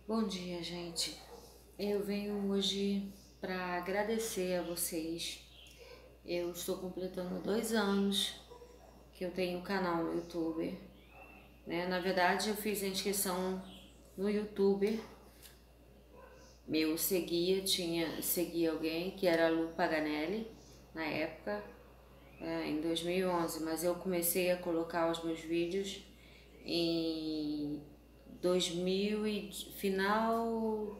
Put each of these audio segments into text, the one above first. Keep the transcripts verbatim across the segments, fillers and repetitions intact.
Bom dia, gente. Eu venho hoje para agradecer a vocês. Eu estou completando dois anos que eu tenho um canal no YouTube, né? Na verdade, eu fiz a inscrição no YouTube. Eu seguia, tinha seguia alguém que era a Lu Paganelli na época, é, em dois mil e onze, mas eu comecei a colocar os meus vídeos em dois mil e final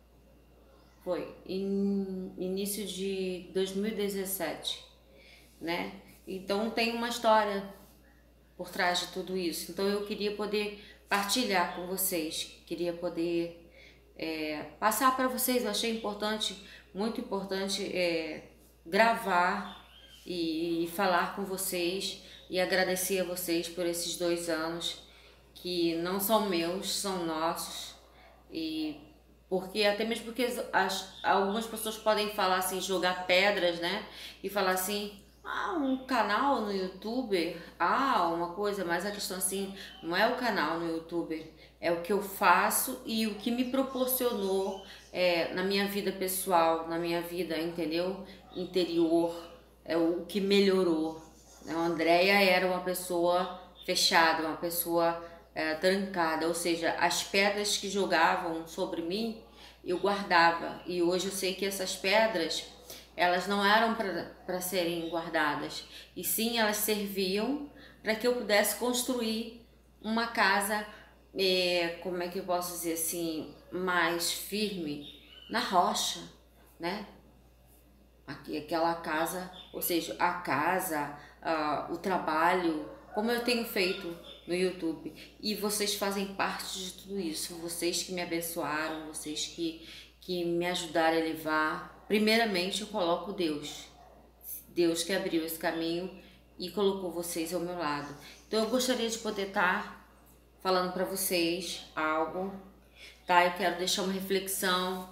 Foi em início de dois mil e dezessete, né? Então tem uma história por trás de tudo isso. Então eu queria poder partilhar com vocês, queria poder é, passar para vocês. Eu achei importante, muito importante, é, gravar e, e falar com vocês e agradecer a vocês por esses dois anos que não são meus, são nossos. E porque até mesmo porque as, algumas pessoas podem falar assim, jogar pedras, né? E falar assim, ah, um canal no YouTube, ah, uma coisa, mas a questão assim, não é o canal no YouTube, é o que eu faço e o que me proporcionou é, na minha vida pessoal, na minha vida, entendeu? Interior, é o que melhorou. A Andrea era uma pessoa fechada, uma pessoa é, trancada, ou seja, as pedras que jogavam sobre mim eu guardava, e hoje eu sei que essas pedras elas não eram para serem guardadas, e sim elas serviam para que eu pudesse construir uma casa, é, como é que eu posso dizer assim, mais firme na rocha, né? Aqui, aquela casa, ou seja, a casa, uh, o trabalho, como eu tenho feito no YouTube. E vocês fazem parte de tudo isso, vocês que me abençoaram, vocês que, que me ajudaram a levar. Primeiramente eu coloco Deus, Deus que abriu esse caminho e colocou vocês ao meu lado. Então eu gostaria de poder estar falando para vocês algo, tá? Eu quero deixar uma reflexão.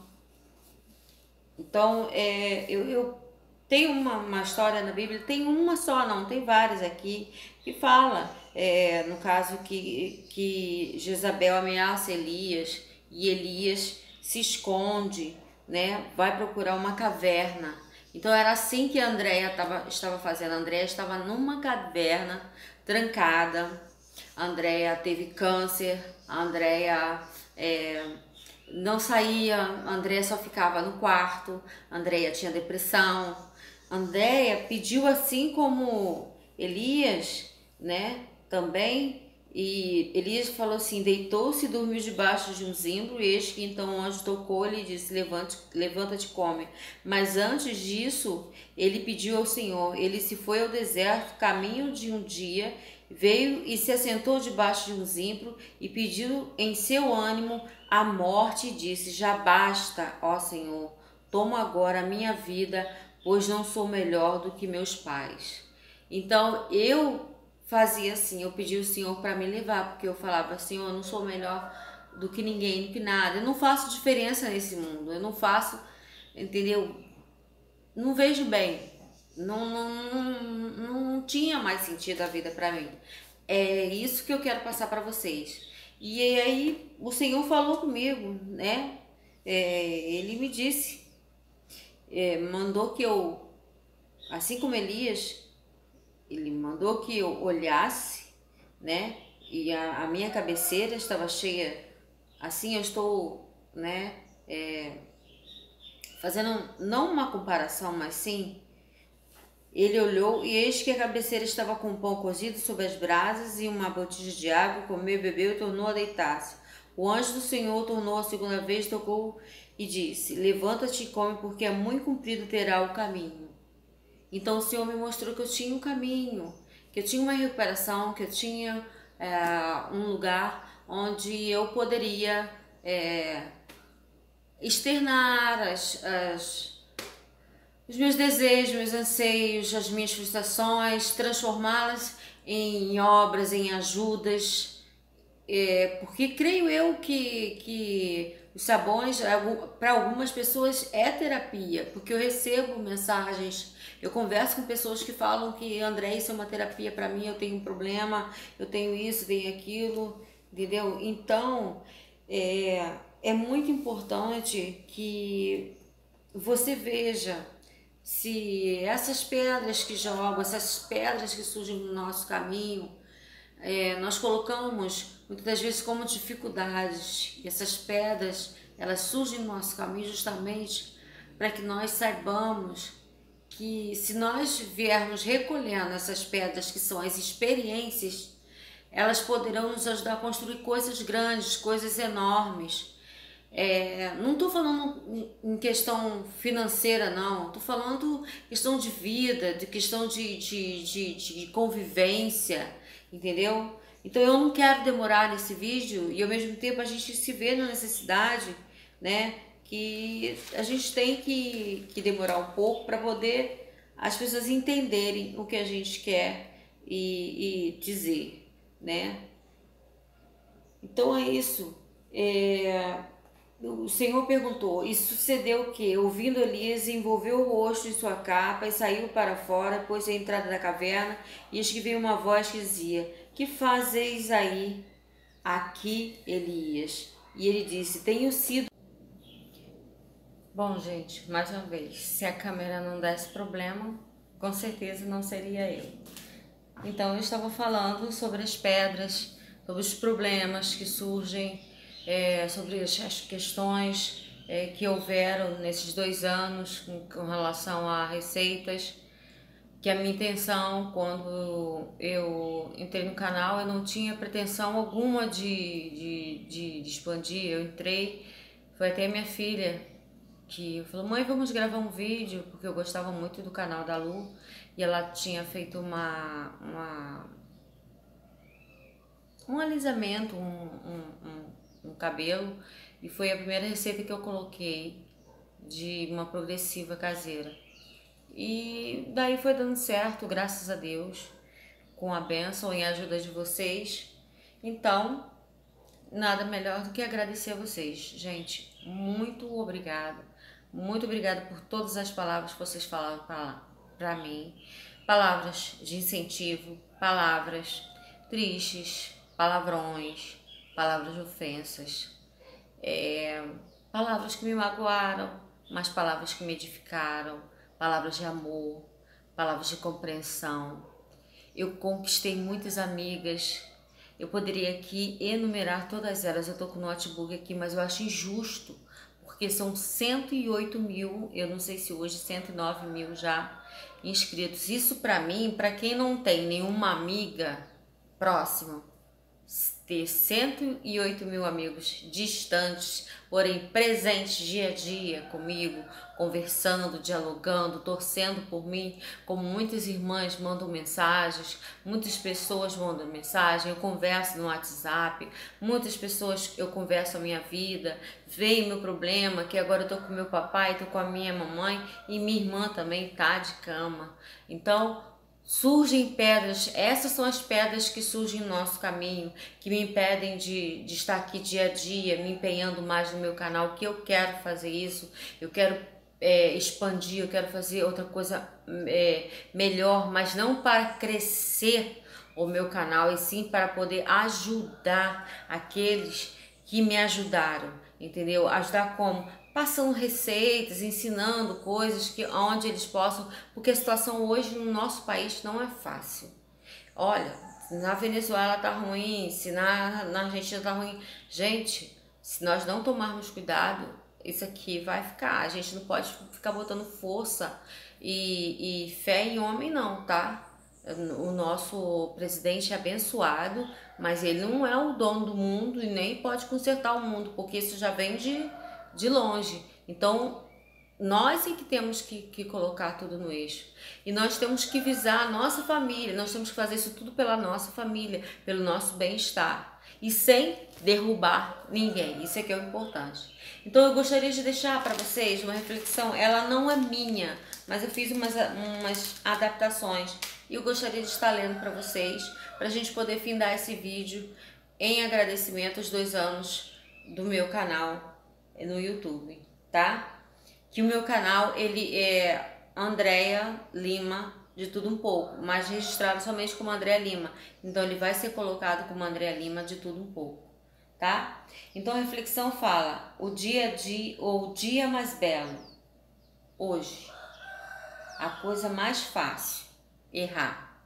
Então, é, eu, eu tenho uma, uma história na Bíblia, tem uma só, não, tem várias aqui, que fala, é, no caso, que, que Jezabel ameaça Elias e Elias se esconde, né? Vai procurar uma caverna. Então, era assim que a Andréia tava, estava fazendo. A Andréia estava numa caverna, trancada. A Andréia teve câncer, a Andréia é, não saía, a Andréia só ficava no quarto, a Andréia tinha depressão. A Andréia pediu assim como Elias, né, também, e Elias falou assim, deitou-se e dormiu debaixo de um zimbro, e eis que então o anjo tocou-lhe e disse, levante, levanta-te e come. Mas antes disso, ele pediu ao Senhor, ele se foi ao deserto, caminho de um dia, veio e se assentou debaixo de um zimbro e pediu em seu ânimo a morte e disse, já basta, ó Senhor, toma agora a minha vida, pois não sou melhor do que meus pais. Então eu fazia assim, eu pedi ao Senhor para me levar, porque eu falava, Senhor, eu não sou melhor do que ninguém, do que nada, eu não faço diferença nesse mundo, eu não faço, entendeu? Não vejo bem, não, não, não, não tinha mais sentido a vida para mim. É isso que eu quero passar para vocês. E aí o Senhor falou comigo, né? É, ele me disse, é, mandou que eu, assim como Elias, ele mandou que eu olhasse, né? E a, a minha cabeceira estava cheia, assim eu estou, né? É, fazendo não uma comparação, mas sim, ele olhou e eis que a cabeceira estava com pão cozido sobre as brasas e uma botija de água, comeu, bebeu e tornou a deitar-se. O anjo do Senhor tornou a segunda vez, tocou e disse, levanta-te e come, porque é muito comprido terá o caminho. Então o Senhor me mostrou que eu tinha um caminho, que eu tinha uma recuperação, que eu tinha é, um lugar onde eu poderia é, externar as, as os meus desejos, meus anseios, as minhas frustrações, transformá-las em obras, em ajudas, é, porque creio eu que, que os sabões, para algumas pessoas, é terapia, porque eu recebo mensagens, eu converso com pessoas que falam que, André, isso é uma terapia para mim, eu tenho um problema, eu tenho isso, tenho aquilo, entendeu? Então, é, é muito importante que você veja se essas pedras que jogam, essas pedras que surgem no nosso caminho, é, nós colocamos muitas das vezes como dificuldades. E essas pedras, elas surgem no nosso caminho justamente para que nós saibamos que se nós viermos recolhendo essas pedras que são as experiências, elas poderão nos ajudar a construir coisas grandes, coisas enormes. É, não estou falando em questão financeira, não. Estou falando questão de vida, de questão de, de, de, de convivência, entendeu? Então eu não quero demorar nesse vídeo e ao mesmo tempo a gente se vê na necessidade, né? Que a gente tem que, que demorar um pouco para poder as pessoas entenderem o que a gente quer e, e dizer, né? Então é isso. É, o Senhor perguntou, e sucedeu o que? Ouvindo Elias, envolveu o rosto em sua capa e saiu para fora, pôs a entrada da caverna, e eis que veio uma voz que dizia, que fazeis aí aqui, Elias? E ele disse, tenho sido... Bom, gente, mais uma vez, se a câmera não desse problema, com certeza não seria eu. Então eu estava falando sobre as pedras, sobre os problemas que surgem, é, sobre as questões é, que houveram nesses dois anos com, com relação a receitas, que a minha intenção quando eu entrei no canal, eu não tinha pretensão alguma de, de, de, de expandir. Eu entrei, foi até minha filha que falou, mãe, vamos gravar um vídeo, porque eu gostava muito do canal da Lu, e ela tinha feito uma, uma um alisamento, um, um, um, um cabelo, e foi a primeira receita que eu coloquei de uma progressiva caseira. E daí foi dando certo, graças a Deus, com a bênção e a ajuda de vocês. Então, nada melhor do que agradecer a vocês. Gente, muito obrigada. Muito obrigada por todas as palavras que vocês falaram para mim. Palavras de incentivo, palavras tristes, palavrões, palavras de ofensas, é, palavras que me magoaram, mas palavras que me edificaram, palavras de amor, palavras de compreensão. Eu conquistei muitas amigas. Eu poderia aqui enumerar todas elas. Eu tô com o notebook aqui, mas eu acho injusto, porque são cento e oito mil, eu não sei se hoje cento e nove mil já inscritos. Isso para mim, para quem não tem nenhuma amiga próxima, ter cento e oito mil amigos distantes, porém presentes dia a dia comigo, conversando, dialogando, torcendo por mim, como muitas irmãs mandam mensagens, muitas pessoas mandam mensagem, eu converso no WhatsApp, muitas pessoas eu converso a minha vida, veio meu problema, que agora eu tô com meu papai, tô com a minha mamãe e minha irmã também tá de cama. Então, surgem pedras, essas são as pedras que surgem no nosso caminho, que me impedem de, de estar aqui dia a dia, me empenhando mais no meu canal, que eu quero fazer isso, eu quero é, expandir, eu quero fazer outra coisa é, melhor, mas não para crescer o meu canal, e sim para poder ajudar aqueles que me ajudaram, entendeu? Ajudar como? Passando receitas, ensinando coisas que onde eles possam, porque a situação hoje no nosso país não é fácil. Olha, se na Venezuela tá ruim, se na, na Argentina tá ruim, gente, se nós não tomarmos cuidado, isso aqui vai ficar. A gente não pode ficar botando força e, e fé em homem não, tá? O nosso presidente é abençoado, mas ele não é o dono do mundo e nem pode consertar o mundo, porque isso já vem de de longe. Então, nós é que temos que, que colocar tudo no eixo. E nós temos que visar a nossa família, nós temos que fazer isso tudo pela nossa família, pelo nosso bem-estar. E sem derrubar ninguém, isso é que é o importante. Então eu gostaria de deixar para vocês uma reflexão, ela não é minha, mas eu fiz umas, umas adaptações. E eu gostaria de estar lendo para vocês, para a gente poder findar esse vídeo em agradecimento aos dois anos do meu canal no YouTube, tá? Que o meu canal, ele é Andréa Lima, de tudo um pouco, mas registrado somente como Andréa Lima. Então ele vai ser colocado como Andréa Lima, de tudo um pouco, tá? tá? Então a reflexão fala, o dia a dia, ou o dia mais belo, hoje, a coisa mais fácil, errar.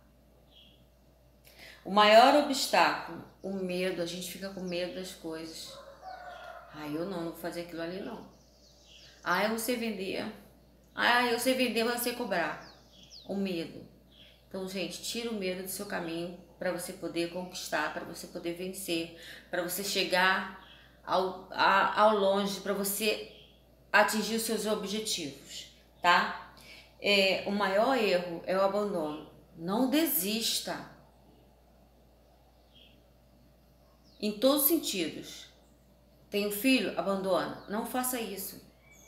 O maior obstáculo, o medo, a gente fica com medo das coisas. Ah, eu não, não vou fazer aquilo ali não. Ah, eu não sei vender. Ah, eu sei vender, mas eu sei cobrar. O medo. Então, gente, tira o medo do seu caminho para você poder conquistar, para você poder vencer, para você chegar ao, a, ao longe, para você atingir os seus objetivos, tá? É, o maior erro é o abandono. Não desista. Em todos os sentidos. Tem um filho? Abandona. Não faça isso.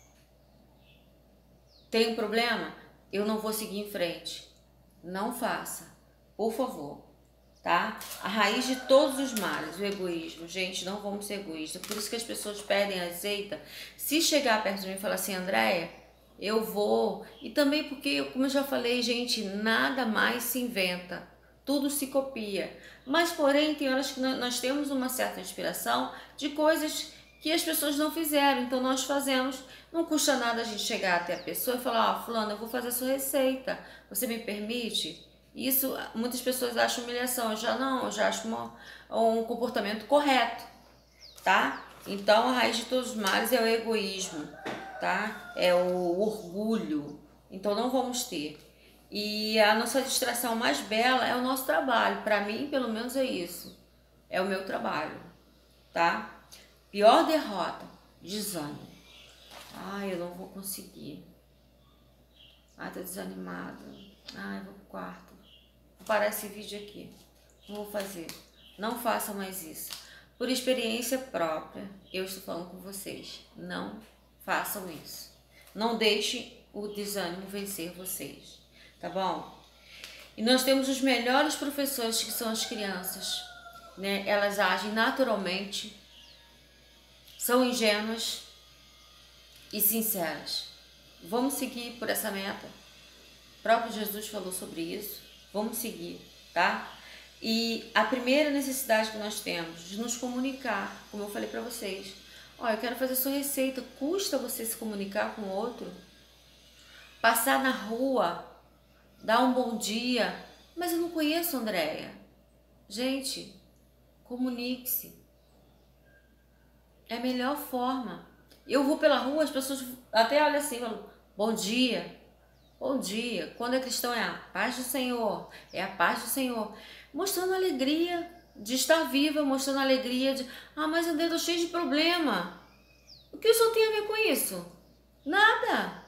Tem um problema? Eu não vou seguir em frente. Não faça. Por favor. Tá? A raiz de todos os males, o egoísmo. Gente, não vamos ser egoístas. Por isso que as pessoas perdem a receita. Se chegar perto de mim e falar assim, Andréia, eu vou. E também porque, como eu já falei, gente, nada mais se inventa. Tudo se copia. Mas, porém, tem horas que nós temos uma certa inspiração de coisas que as pessoas não fizeram. Então, nós fazemos. Não custa nada a gente chegar até a pessoa e falar, ó, oh, fulano, eu vou fazer a sua receita. Você me permite? Isso, muitas pessoas acham humilhação. Eu já não, eu já acho uma, um comportamento correto, tá? Então, a raiz de todos os males é o egoísmo, tá? É o orgulho. Então, não vamos ter. E a nossa distração mais bela é o nosso trabalho. Para mim, pelo menos, é isso. É o meu trabalho, tá? Pior derrota, desânimo. Ai, eu não vou conseguir. Ai, tô desanimada. Ai, eu vou pro quarto. Vou parar esse vídeo aqui. Não vou fazer. Não façam mais isso. Por experiência própria, eu estou falando com vocês. Não façam isso. Não deixem o desânimo vencer vocês. Tá bom? E nós temos os melhores professores, que são as crianças, né? Elas agem naturalmente, são ingênuas e sinceras. Vamos seguir por essa meta. O próprio Jesus falou sobre isso. Vamos seguir, tá? E a primeira necessidade que nós temos de nos comunicar, como eu falei para vocês. Ó, eu quero fazer sua receita. Custa você se comunicar com o outro? Passar na rua, dar um bom dia. Mas eu não conheço a Andréia. Gente, comunique-se. É a melhor forma. Eu vou pela rua, as pessoas até olham assim e falam, bom dia. Bom dia. Quando é cristão é a paz do Senhor. É a paz do Senhor. Mostrando alegria de estar viva, mostrando alegria de... Ah, mas eu estou cheio de problema. O que o senhor tem a ver com isso? Nada.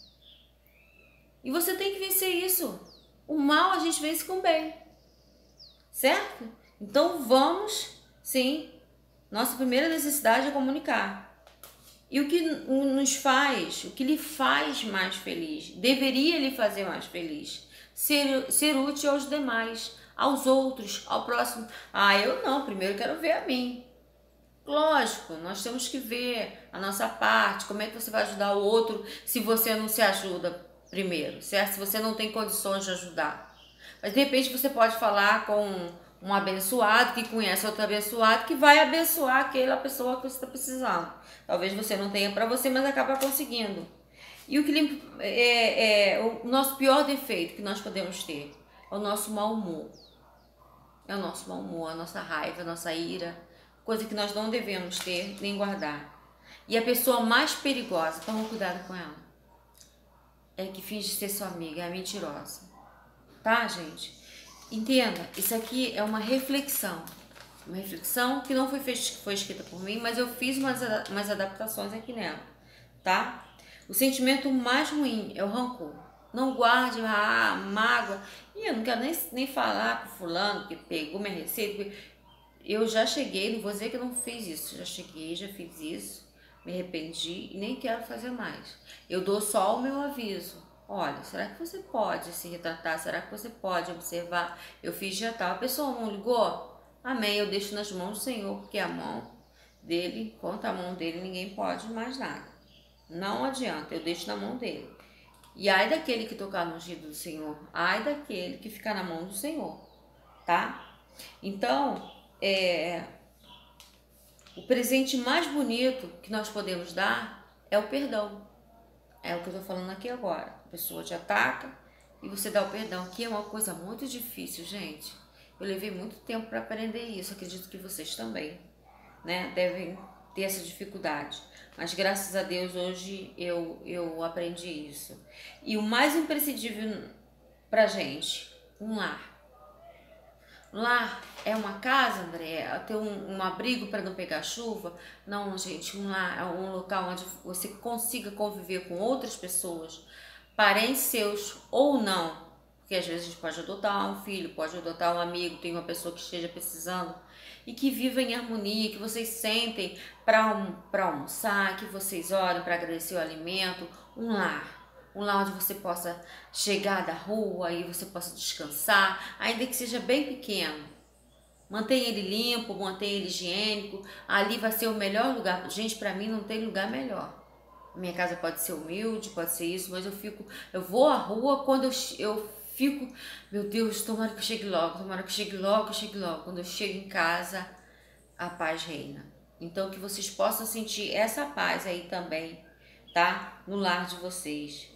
E você tem que vencer isso. O mal a gente vence com o bem. Certo? Então vamos, sim. Nossa primeira necessidade é comunicar. E o que nos faz, o que lhe faz mais feliz, deveria lhe fazer mais feliz, ser, ser útil aos demais, aos outros, ao próximo. Ah, eu não, primeiro quero ver a mim. Lógico, nós temos que ver a nossa parte, como é que você vai ajudar o outro se você não se ajuda primeiro, certo? Se você não tem condições de ajudar. Mas de repente você pode falar com um abençoado que conhece outro abençoado que vai abençoar aquela pessoa que você está precisando. Talvez você não tenha para você, mas acaba conseguindo. E o que é, é o nosso pior defeito que nós podemos ter é o nosso mau humor. É o nosso mau humor, a nossa raiva, a nossa ira, coisa que nós não devemos ter nem guardar. E a pessoa mais perigosa, toma cuidado com ela, é que finge ser sua amiga, é a mentirosa. Tá, gente? Entenda, isso aqui é uma reflexão. Uma reflexão que não foi, fez, foi escrita por mim, mas eu fiz umas, umas adaptações aqui nela, tá? O sentimento mais ruim é o rancor. Não guarde a mágoa. E eu não quero nem, nem falar pro fulano que pegou minha receita. Eu já cheguei, não vou dizer que eu não fiz isso. Já cheguei, já fiz isso, me arrependi e nem quero fazer mais. Eu dou só o meu aviso. Olha, será que você pode se retratar? Será que você pode observar? Eu fiz já tal. A pessoa não ligou? Amém, eu deixo nas mãos do Senhor, porque a mão dele, contra a mão dele, ninguém pode mais nada. Não adianta, eu deixo na mão dele. E ai daquele que tocar no ungido do Senhor, ai daquele que ficar na mão do Senhor, tá? Então, é, O presente mais bonito que nós podemos dar é o perdão. É o que eu tô falando aqui agora. A pessoa te ataca e você dá o perdão, que é uma coisa muito difícil, gente. Eu levei muito tempo para aprender isso, acredito que vocês também, né, devem ter essa dificuldade. Mas graças a Deus hoje eu, eu aprendi isso. E o mais imprescindível pra gente, um lar. Lar é uma casa, André, ter um, um abrigo para não pegar chuva? Não, gente, um lar é um local onde você consiga conviver com outras pessoas, parentes seus ou não, porque às vezes a gente pode adotar um filho, pode adotar um amigo, tem uma pessoa que esteja precisando, e que viva em harmonia, que vocês sentem para um, para almoçar, que vocês orem para agradecer o alimento, um lar. Um lar onde você possa chegar da rua e você possa descansar, ainda que seja bem pequeno. Mantenha ele limpo, mantenha ele higiênico. Ali vai ser o melhor lugar. Gente, para mim não tem lugar melhor. Minha casa pode ser humilde, pode ser isso, mas eu fico, eu vou à rua quando eu, eu fico, meu Deus, tomara que eu chegue logo, tomara que eu chegue logo, que eu chegue logo. Quando eu chego em casa, a paz reina. Então que vocês possam sentir essa paz aí também, tá? No lar de vocês.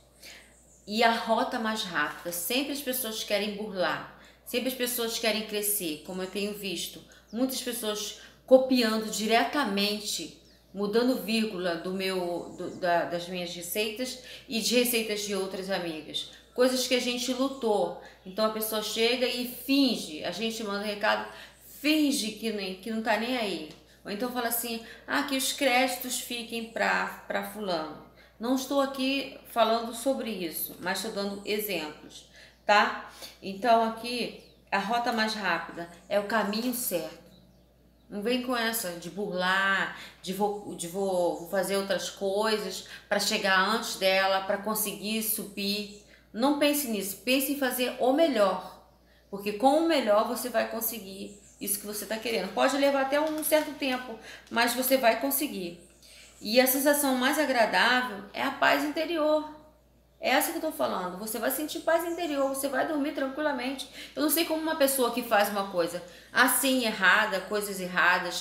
E a rota mais rápida, sempre as pessoas querem burlar, sempre as pessoas querem crescer, como eu tenho visto, muitas pessoas copiando diretamente, mudando vírgula do meu, do, da, das minhas receitas e de receitas de outras amigas, coisas que a gente lutou. Então a pessoa chega e finge, a gente manda um recado, finge que, nem, que não tá nem aí, ou então fala assim, ah, que os créditos fiquem para para fulano. Não estou aqui falando sobre isso, mas estou dando exemplos, tá? Então aqui, a rota mais rápida é o caminho certo. Não vem com essa de burlar, de vou, de vou, vou fazer outras coisas para chegar antes dela, para conseguir subir. Não pense nisso, pense em fazer o melhor, porque com o melhor você vai conseguir isso que você está querendo. Pode levar até um certo tempo, mas você vai conseguir. E a sensação mais agradável é a paz interior. É essa que eu tô falando. Você vai sentir paz interior, você vai dormir tranquilamente. Eu não sei como uma pessoa que faz uma coisa assim, errada, coisas erradas,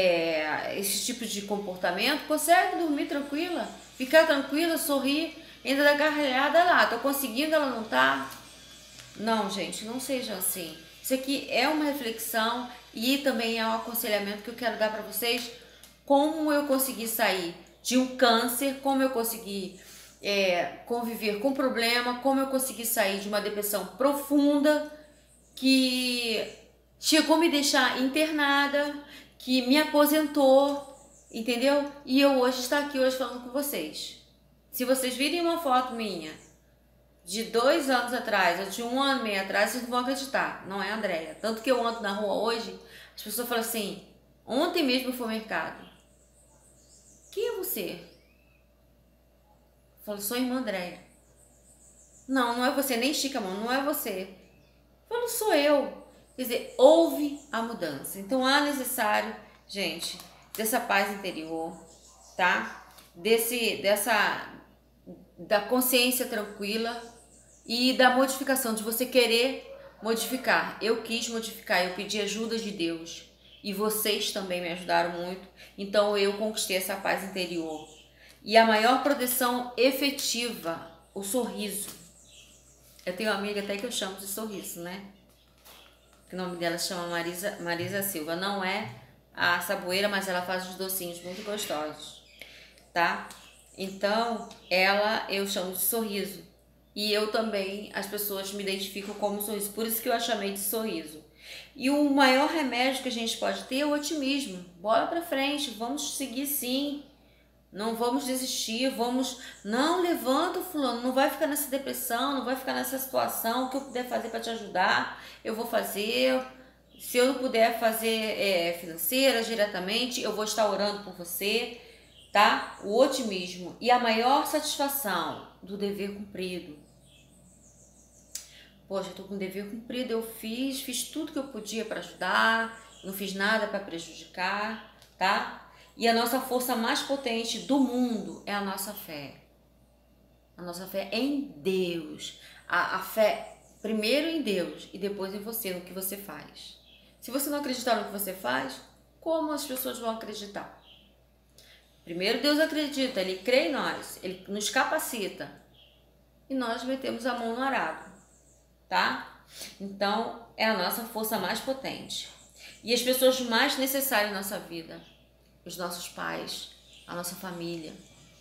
é, esse tipo de comportamento, consegue dormir tranquila, ficar tranquila, sorrir, ainda dar gargalhada lá. Tô conseguindo, ela não tá? Não, gente, não seja assim. Isso aqui é uma reflexão e também é um aconselhamento que eu quero dar para vocês. Como eu consegui sair de um câncer, como eu consegui é, conviver com problema, como eu consegui sair de uma depressão profunda que chegou a me deixar internada, que me aposentou, entendeu? E eu hoje estou aqui hoje falando com vocês. Se vocês virem uma foto minha de dois anos atrás, ou de um ano e meio atrás, vocês não vão acreditar, não é a Andréia. Tanto que eu ando na rua hoje, as pessoas falam assim, ontem mesmo eu fui ao mercado. Quem é você? Eu falo, sou a irmã Andréia. Não, não é você, nem estica a mão, não é você. Eu falo, sou eu. Quer dizer, houve a mudança. Então há necessário, gente, dessa paz interior, tá? Desse, dessa, da consciência tranquila e da modificação, de você querer modificar. Eu quis modificar, eu pedi ajuda de Deus. E vocês também me ajudaram muito, então eu conquistei essa paz interior. E a maior proteção efetiva, o sorriso. Eu tenho uma amiga até que eu chamo de sorriso, né? O nome dela se chama Marisa, Marisa Silva. Não é a saboeira, mas ela faz os docinhos muito gostosos, tá? Então, ela eu chamo de sorriso. E eu também, as pessoas me identificam como sorriso. Por isso que eu a chamei de sorriso. E o maior remédio que a gente pode ter é o otimismo. Bola pra frente, vamos seguir sim. Não vamos desistir, vamos... Não, levanta, fulano, não vai ficar nessa depressão, não vai ficar nessa situação. O que eu puder fazer para te ajudar, eu vou fazer. Se eu não puder fazer é, financeira diretamente, eu vou estar orando por você, tá? O otimismo e a maior satisfação do dever cumprido. Poxa, eu tô com dever cumprido, eu fiz, fiz tudo que eu podia para ajudar, não fiz nada para prejudicar, tá? E a nossa força mais potente do mundo é a nossa fé. A nossa fé em Deus. A, a fé primeiro em Deus e depois em você, no que você faz. Se você não acreditar no que você faz, como as pessoas vão acreditar? Primeiro Deus acredita, Ele crê em nós, Ele nos capacita e nós metemos a mão no arado, tá? Então é a nossa força mais potente. E as pessoas mais necessárias na nossa vida, os nossos pais, a nossa família.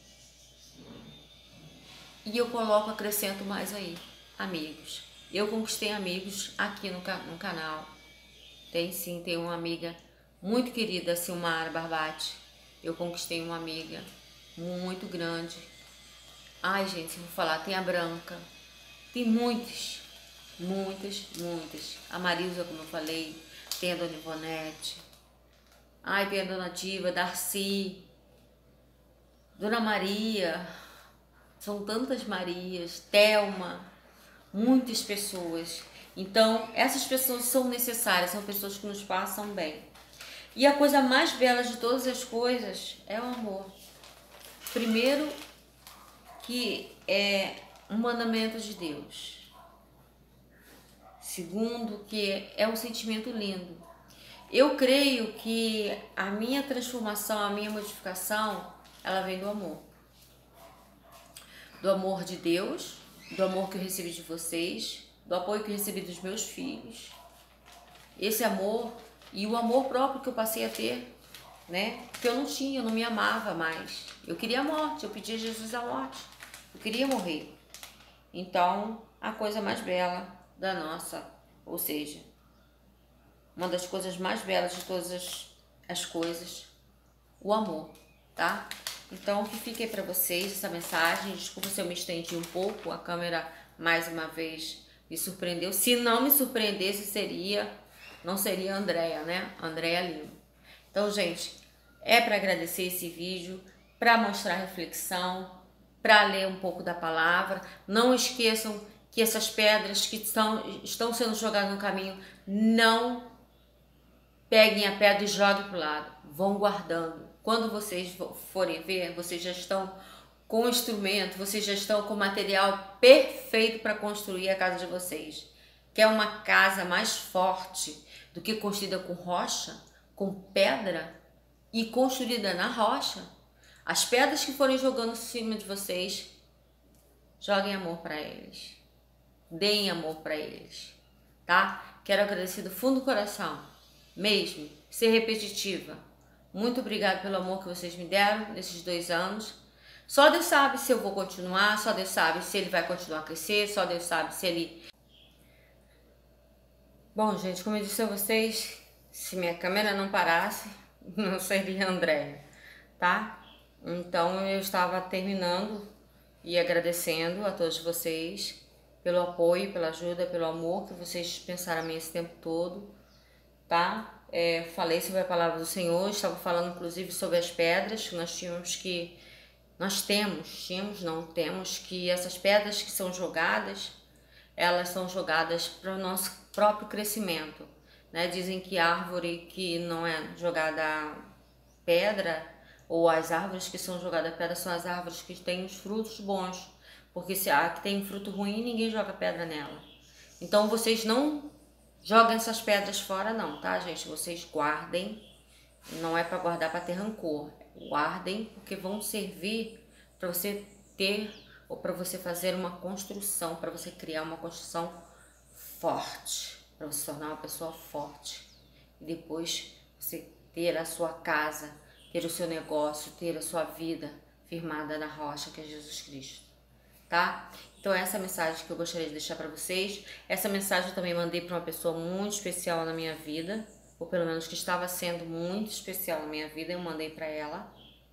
E eu coloco, acrescento mais aí, amigos. Eu conquistei amigos aqui no, no canal. Tem sim, tem uma amiga muito querida, Silmara Barbati. Eu conquistei uma amiga muito grande. Ai, gente, se eu vou falar, tem a Branca. Tem muitas, muitas, muitas. A Marilza, como eu falei, tem a Dona Ivonete. Ai, tem a Dona Diva, Darcy, Dona Maria. São tantas Marias, Thelma, muitas pessoas. Então, essas pessoas são necessárias, são pessoas que nos passam bem. E a coisa mais bela de todas as coisas é o amor. Primeiro, que é um mandamento de Deus. Segundo, que é um sentimento lindo. Eu creio que a minha transformação, a minha modificação, ela vem do amor. Do amor de Deus, do amor que eu recebi de vocês, do apoio que eu recebi dos meus filhos. Esse amor e o amor próprio que eu passei a ter, né? Porque eu não tinha, eu não me amava mais. Eu queria a morte, eu pedia a Jesus a morte. Eu queria morrer. Então, a coisa mais bela da nossa, ou seja, uma das coisas mais belas de todas as, as coisas, o amor, tá? Então, que fique aí pra vocês essa mensagem. Desculpa se eu me estendi um pouco, a câmera mais uma vez me surpreendeu. Se não me surpreendesse, seria, não seria a Andréia, né? Andréia Lima. Então, gente, é para agradecer esse vídeo, para mostrar reflexão, para ler um pouco da palavra. Não esqueçam que essas pedras que estão, estão sendo jogadas no caminho, não peguem a pedra e joguem para o lado. Vão guardando. Quando vocês forem ver, vocês já estão com o instrumento, vocês já estão com o material perfeito para construir a casa de vocês. Quer uma casa mais forte do que construída com rocha, com pedra e construída na rocha? As pedras que forem jogando em cima de vocês, joguem amor para eles. Deem amor para eles, tá? Quero agradecer do fundo do coração, mesmo, ser repetitiva. Muito obrigada pelo amor que vocês me deram nesses dois anos. Só Deus sabe se eu vou continuar, só Deus sabe se ele vai continuar a crescer, só Deus sabe se ele... Bom, gente, como eu disse a vocês, se minha câmera não parasse, não seria a Andréia, tá? Então eu estava terminando e agradecendo a todos vocês pelo apoio, pela ajuda, pelo amor que vocês pensaram a mim esse tempo todo, tá? É, falei sobre a palavra do Senhor, estava falando inclusive sobre as pedras que nós tínhamos que, nós temos, tínhamos, não temos, que essas pedras que são jogadas, elas são jogadas para o nosso próprio crescimento, né? Dizem que árvore que não é jogada pedra, ou as árvores que são jogadas pedra, são as árvores que têm os frutos bons, porque se a que tem fruto ruim, ninguém joga pedra nela. Então vocês não joguem essas pedras fora não, tá, gente? Vocês guardem, não é para guardar para ter rancor. Guardem porque vão servir para você ter, ou para você fazer uma construção, para você criar uma construção forte, para você se tornar uma pessoa forte. E depois você ter a sua casa, ter o seu negócio, ter a sua vida firmada na rocha que é Jesus Cristo, tá? Então essa é a mensagem que eu gostaria de deixar para vocês. Essa mensagem eu também mandei para uma pessoa muito especial na minha vida, ou pelo menos que estava sendo muito especial na minha vida, eu mandei para ela,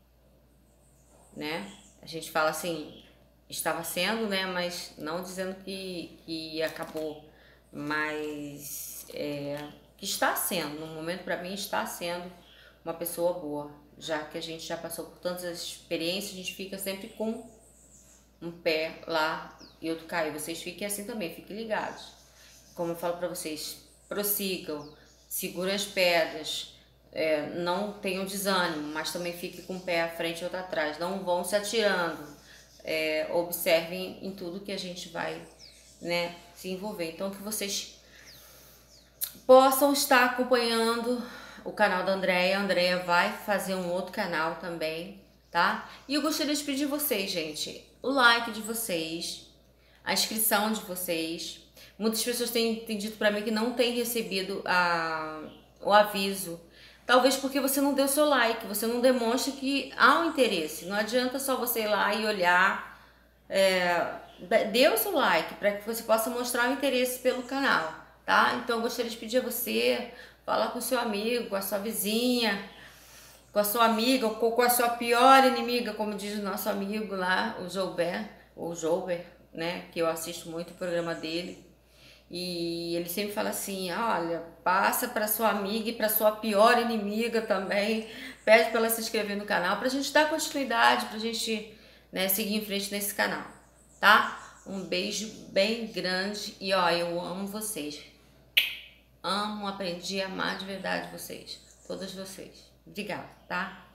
né? A gente fala assim, estava sendo, né? Mas não dizendo que, que acabou, mas é, que está sendo, no momento para mim está sendo uma pessoa boa, já que a gente já passou por tantas experiências, a gente fica sempre com um pé lá e outro cai. Vocês fiquem assim também, fiquem ligados. Como eu falo para vocês, prossigam, segurem as pedras, é, não tenham desânimo, mas também fiquem com um pé à frente e outro atrás. Não vão se atirando, é, observem em tudo que a gente vai, né, se envolver. Então que vocês possam estar acompanhando o canal da Andréia. A Andréia vai fazer um outro canal também, tá? E eu gostaria de pedir vocês, gente, o like de vocês, a inscrição de vocês. Muitas pessoas têm, têm dito pra mim que não tem recebido a, o aviso. Talvez porque você não deu seu like, você não demonstra que há um interesse. Não adianta só você ir lá e olhar. É, dê o seu like para que você possa mostrar o interesse pelo canal, tá? Então eu gostaria de pedir a você, falar com o seu amigo, com a sua vizinha, com a sua amiga, ou com a sua pior inimiga, como diz o nosso amigo lá, o Joubert, ou Joubert, né? Que eu assisto muito o programa dele. E ele sempre fala assim, olha, passa para sua amiga e para sua pior inimiga também, pede para ela se inscrever no canal, para a gente dar continuidade, para a gente, né, seguir em frente nesse canal, tá? Um beijo bem grande e ó, eu amo vocês, amo, aprendi a amar de verdade vocês, todas vocês. Obrigada, tá?